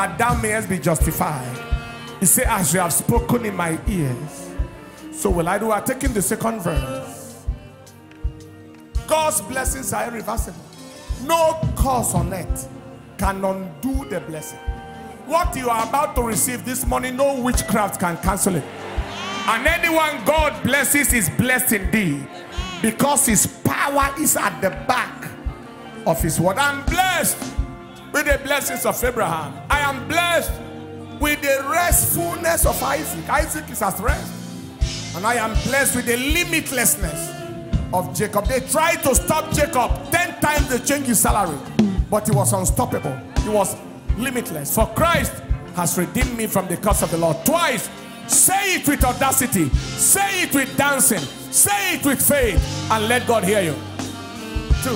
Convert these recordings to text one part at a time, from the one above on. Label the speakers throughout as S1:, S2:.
S1: that thou mayest be justified. He said, as you have spoken in my ears, so will I do. We are taking the second verse. God's blessings are irreversible. No curse on earth can undo the blessing. What you are about to receive this morning, no witchcraft can cancel it. And anyone God blesses is blessed indeed, because his power is at the back of his word. I'm blessed with the blessings of Abraham. I am blessed with the restfulness of Isaac. Isaac is at rest. And I am blessed with the limitlessness of Jacob. They tried to stop Jacob. 10 times they changed his salary, but he was unstoppable. He was limitless. For Christ has redeemed me from the curse of the law. Twice. Say it with audacity. Say it with dancing. Say it with faith. And let God hear you. 2.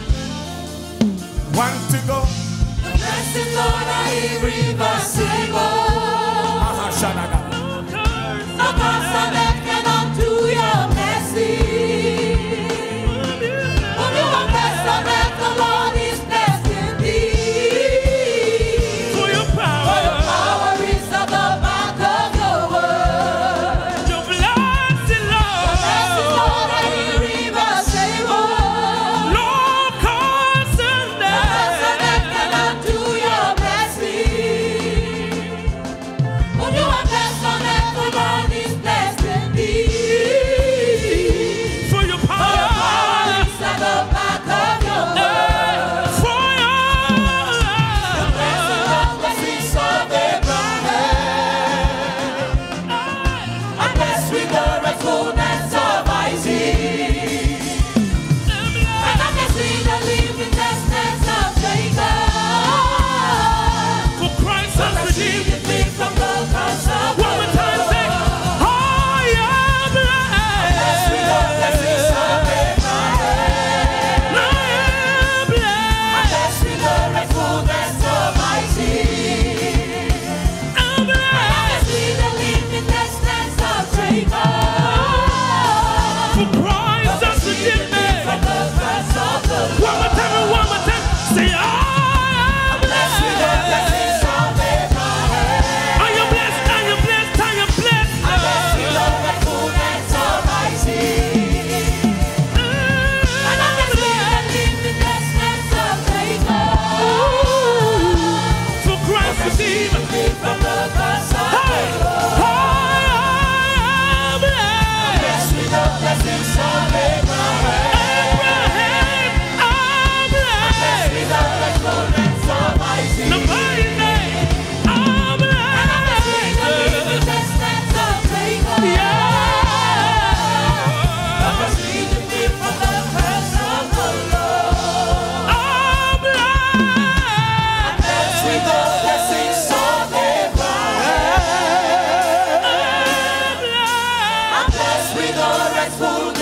S1: 1 to go.
S2: The blessed Lord are irreversible. No curse on earth can undo your blessing. When you are blessed on earth, the Lord is blessed indeed. For your power is at the back of your word.
S3: Your blessed Lord.
S2: The blessed Lord are irreversible.
S3: No curse on earth
S2: can undo your blessing. When you are blessed on earth, the Lord is blessed indeed.
S3: for your power.
S2: Is at the back of your word.
S3: For your
S2: Blessings of Abraham. I'm blessed with the restfulness of Isaac. And I'm blessed with the limitlessness of Jacob.
S3: for Christ has redeemed
S2: Me from the curse of the
S3: one more time. Say, I am blessed.
S2: with the blessings of Abraham.
S3: I am blessed.
S2: Blessed with the restfulness of Isaac.
S3: I'm blessed.
S2: Blessed with the limitlessness of Jacob.
S3: For Christ has redeemed me.
S2: From the curse of the
S3: One more time and one more time. Say, I am
S2: blessed with the blessings of Abraham.
S3: I am blessed. I am blessed. I am blessed.
S2: Blessed with the restfulness of Isaac. And I'm blessed with the limitlessness of Jacob.
S3: For Christ redeemed me.
S2: From the curse of the Lord.
S3: I am blessed.
S2: Blessed with the blessings of Abraham.
S3: I'm blessed.
S2: With the restfulness of Isaac.
S3: Nobody name. I'm blessed.
S2: Limitlessness of Jacob. Blessed with me from the curse of the Lord.
S3: I'm blessed.
S2: Blessed with the blessings of Abraham. I'm blessed with the restfulness